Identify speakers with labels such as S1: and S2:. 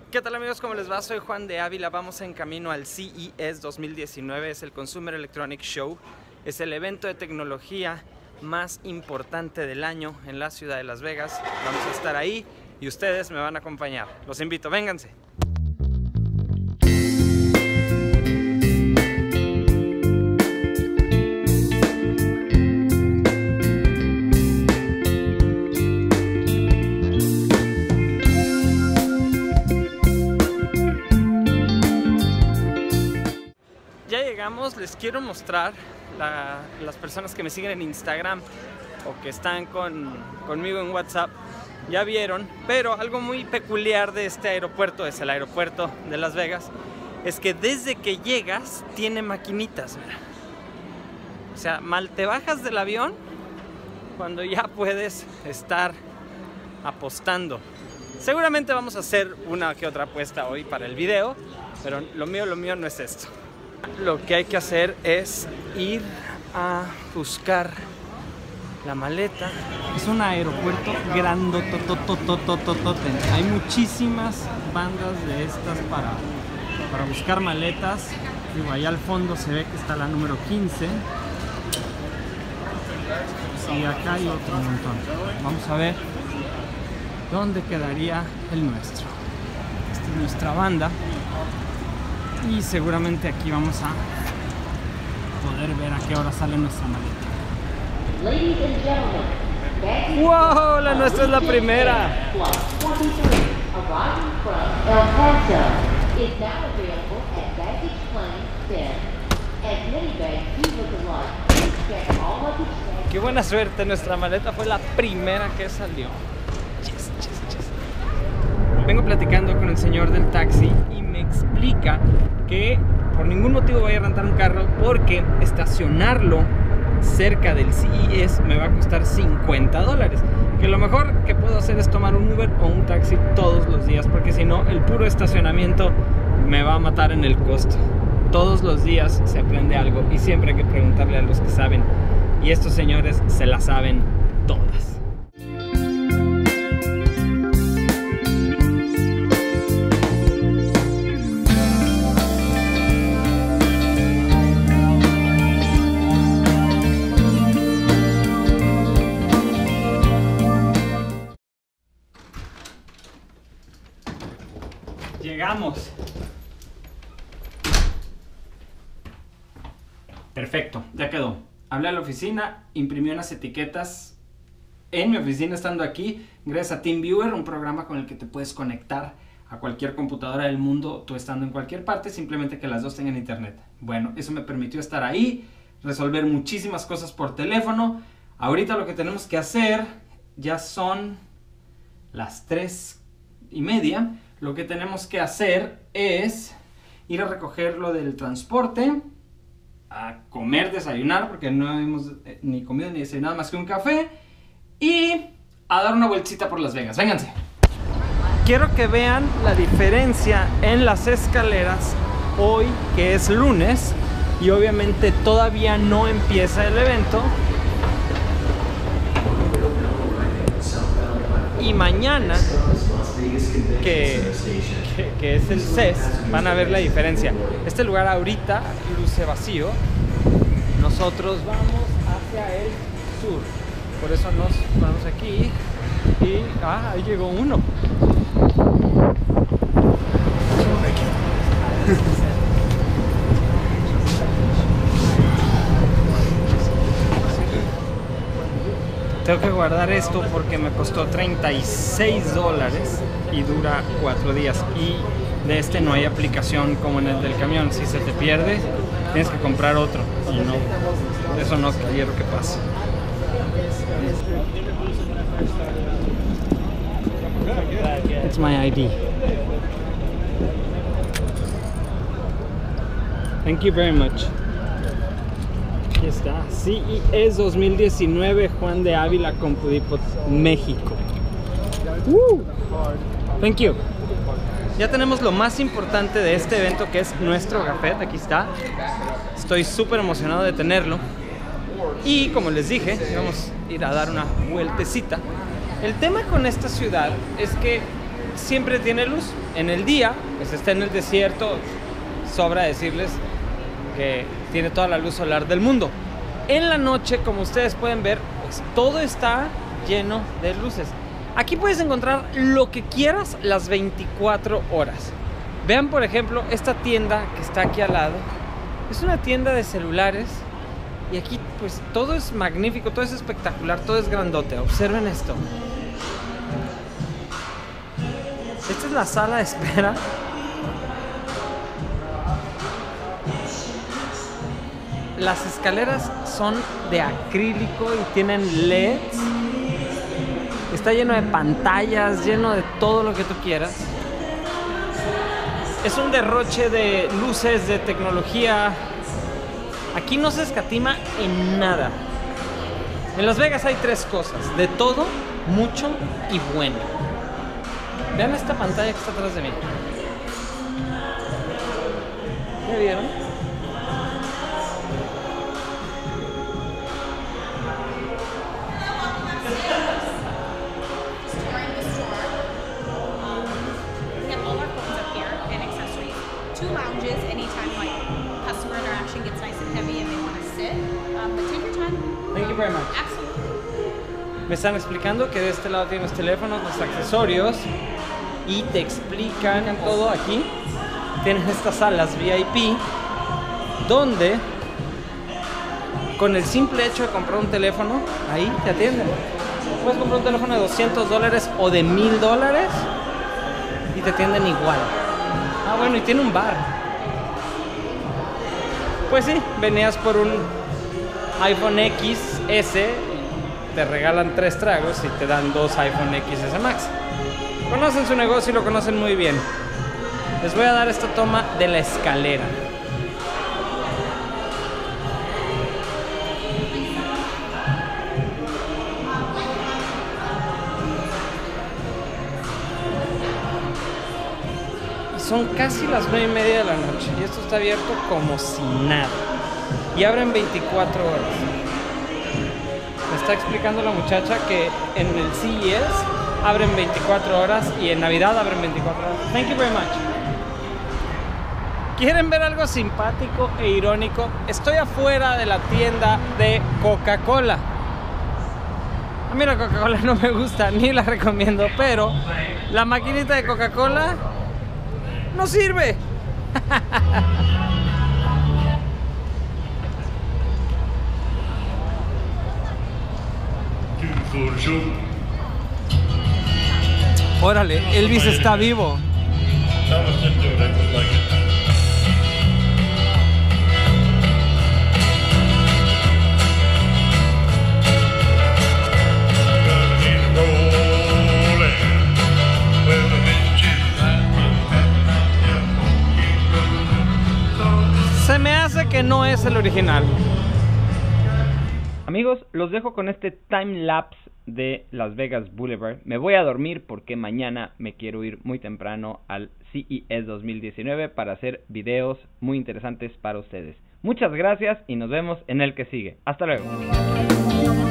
S1: ¿Qué tal amigos? ¿Cómo les va? Soy Juan de Ávila. Vamos en camino al CES 2019. Es el Consumer Electronics Show. Es el evento de tecnología más importante del año en la ciudad de Las Vegas. Vamos a estar ahí y ustedes me van a acompañar. Los invito, vénganse. Ya llegamos, les quiero mostrar las personas que me siguen en Instagram o que están conmigo en WhatsApp, ya vieron, pero algo muy peculiar de este aeropuerto, es el aeropuerto de Las Vegas, es que desde que llegas tiene maquinitas, mira. O sea, mal te bajas del avión cuando ya puedes estar apostando. Seguramente vamos a hacer una que otra apuesta hoy para el video, pero lo mío no es esto. Lo que hay que hacer es ir a buscar la maleta. Es un aeropuerto grandototototototote. Hay muchísimas bandas de estas para buscar maletas. Digo, allá al fondo se ve que está la número 15. Y acá hay otro montón. Vamos a ver dónde quedaría el nuestro. Esta es nuestra banda. Y seguramente aquí vamos a poder ver a qué hora sale nuestra maleta. ¡Wow! La nuestra es la primera. ¡Qué buena suerte! Nuestra maleta fue la primera que salió. Yes, yes, yes. Vengo platicando con el señor del taxi y me explica que por ningún motivo voy a rentar un carro porque estacionarlo cerca del CES me va a costar $50. Que lo mejor que puedo hacer es tomar un Uber o un taxi todos los días, porque si no, el puro estacionamiento me va a matar en el costo. Todos los días se aprende algo y siempre hay que preguntarle a los que saben. Y estos señores se la saben todas. Llegamos. Perfecto, ya quedó. Hablé a la oficina, imprimí unas etiquetas en mi oficina estando aquí, gracias a TeamViewer, un programa con el que te puedes conectar a cualquier computadora del mundo, tú estando en cualquier parte, simplemente que las dos tengan internet. Bueno, eso me permitió estar ahí, resolver muchísimas cosas por teléfono. Ahorita lo que tenemos que hacer, ya son las 3:30. Lo que tenemos que hacer es ir a recoger lo del transporte, a comer, desayunar, porque no hemos ni comido ni desayunado más que un café, y a dar una vueltita por Las Vegas. Vénganse. Quiero que vean la diferencia en las escaleras hoy, que es lunes, y obviamente todavía no empieza el evento. Y mañana, que es el CES, van a ver la diferencia. Este lugar ahorita luce vacío. Nosotros vamos hacia el sur. Por eso nos vamos aquí. Y ahí llegó uno. Tengo que guardar esto porque me costó $36 y dura 4 días. Y de este no hay aplicación como en el del camión. Si se te pierde, tienes que comprar otro. Y no, eso no quiero que pase. It's my ID. Thank you very much. Aquí está, CES 2019, Juan de Ávila, Compudipot, México. Thank you. Ya tenemos lo más importante de este evento, que es nuestro gafet. Aquí está. Estoy súper emocionado de tenerlo. Y como les dije, vamos a ir a dar una vueltecita. El tema con esta ciudad es que siempre tiene luz. En el día, pues está en el desierto, sobra decirles que tiene toda la luz solar del mundo. En la noche, como ustedes pueden ver, pues todo está lleno de luces. Aquí puedes encontrar lo que quieras las 24 horas. Vean, por ejemplo, esta tienda que está aquí al lado. Es una tienda de celulares. Y aquí, pues, todo es magnífico, todo es espectacular, todo es grandote. Observen esto. Esta es la sala de espera. Las escaleras son de acrílico y tienen LEDs. Está lleno de pantallas, lleno de todo lo que tú quieras. Es un derroche de luces, de tecnología. Aquí no se escatima en nada. En Las Vegas hay 3 cosas: de todo, mucho y bueno. Vean esta pantalla que está atrás de mí. ¿Ya vieron? Thank you very much. Me están explicando que de este lado tienes teléfonos, los accesorios, y te explican todo aquí. Tienen estas salas VIP donde con el simple hecho de comprar un teléfono, ahí te atienden. Puedes comprar un teléfono de $200 o de $1000 y te atienden igual. Ah, bueno, y tiene un bar. Pues sí, venías por un iPhone XS, te regalan 3 tragos y te dan 2 iPhone XS Max. Conocen su negocio y lo conocen muy bien. Les voy a dar esta toma de la escalera. Y son casi las 9:30 de la noche y esto está abierto como si nada. Y abren 24 horas. Me está explicando la muchacha que en el CES abren 24 horas y en Navidad abren 24 horas. Thank you very much. ¿Quieren ver algo simpático e irónico? Estoy afuera de la tienda de Coca-Cola. A mí la Coca-Cola no me gusta ni la recomiendo, pero la maquinita de Coca-Cola no sirve. Órale, Elvis está vivo. Se me hace que no es el original. Amigos, los dejo con este time lapse de Las Vegas Boulevard. Me voy a dormir porque mañana me quiero ir muy temprano al CES 2019 para hacer videos muy interesantes para ustedes. Muchas gracias y nos vemos en el que sigue. Hasta luego.